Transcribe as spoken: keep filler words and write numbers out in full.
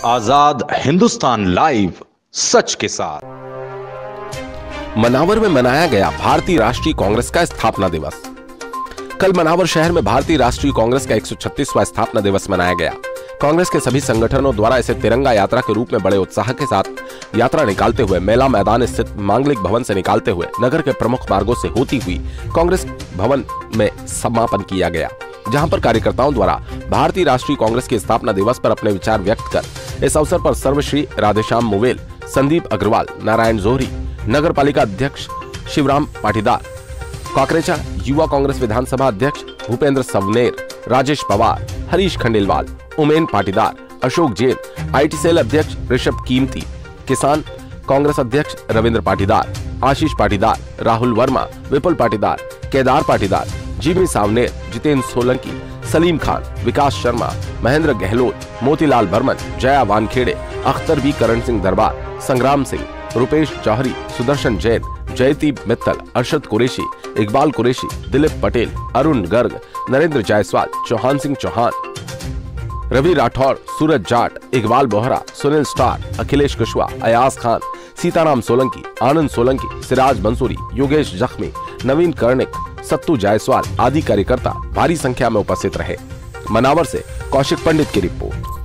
आजाद Hindustan live, सच के साथ। मनावर में मनाया गया भारतीय राष्ट्रीय कांग्रेस का स्थापना दिवस। कल मनावर शहर में भारतीय राष्ट्रीय कांग्रेस का एक सौ छत्तीसवां स्थापना दिवस मनाया गया। कांग्रेस के सभी संगठनों द्वारा इसे तिरंगा यात्रा के रूप में बड़े उत्साह के साथ यात्रा निकालते हुए मेला मैदान स्थित मांगलिक भवन से निकालते हुए नगर के प्रमुख मार्गों से होती हुई कांग्रेस भवन में समापन किया गया, जहां पर कार्यकर्ताओं द्वारा भारतीय राष्ट्रीय कांग्रेस के स्थापना दिवस पर अपने विचार व्यक्त कर इस अवसर पर सर्वश्री राधेश्याम मोवेल, संदीप अग्रवाल, नारायण जोहरी, नगर पालिका अध्यक्ष शिवराम पाटीदार, काकरेचा युवा कांग्रेस विधानसभा अध्यक्ष भूपेंद्र सवनेर, राजेश पवार, हरीश खंडेलवाल, उमेन पाटीदार, अशोक जैन, आईटी सेल अध्यक्ष ऋषभ कीमती, किसान कांग्रेस अध्यक्ष रविंद्र पाटीदार, आशीष पाटीदार, राहुल वर्मा, विपुल पाटीदार, केदार पाटीदार, जीवी सावनेर, जितेंद्र सोलंकी, सलीम खान, विकास शर्मा, महेंद्र गहलोत, मोतीलाल बर्मन, जया वानखेड़े, अख्तर बी करण सिंह दरबार, संग्राम सिंह, रुपेश जौहरी, सुदर्शन जैन, जयती मित्तल, अरशद कुरैशी, इकबाल कुरैशी, दिलीप पटेल, अरुण गर्ग, नरेंद्र जायसवाल, चौहान सिंह चौहान, रवि राठौर, सूरज जाट, इकबाल बोहरा, सुनील स्टार, अखिलेश कुशवाहा, अयाज खान, सीताराम सोलंकी, आनंद सोलंकी, सिराज मंसूरी, योगेश जख्मी, नवीन कर्णिक, सत्तू जायसवाल आदि कार्यकर्ता भारी संख्या में उपस्थित रहे। मनावर से कौशिक पंडित की रिपोर्ट।